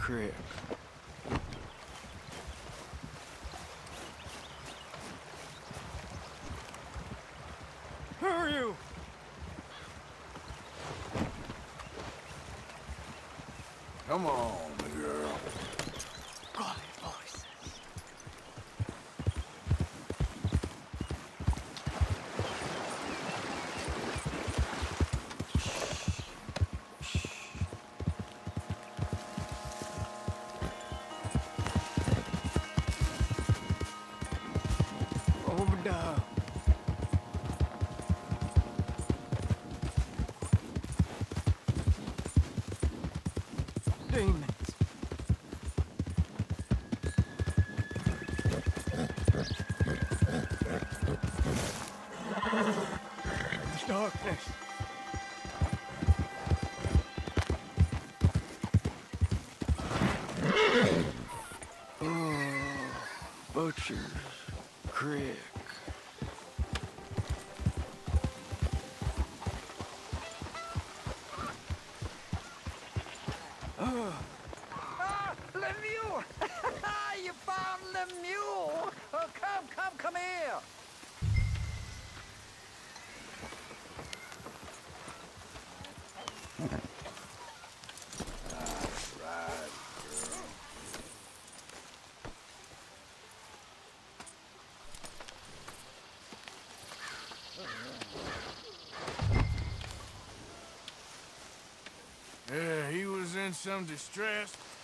Creek. Who are you? Come on, girl. Golly voices. Obadiah. Demons. Darkness. Butcher's Creek. Lemieux! You found Lemieux! Oh, come here! That's right, girl. Yeah, he was in some distress.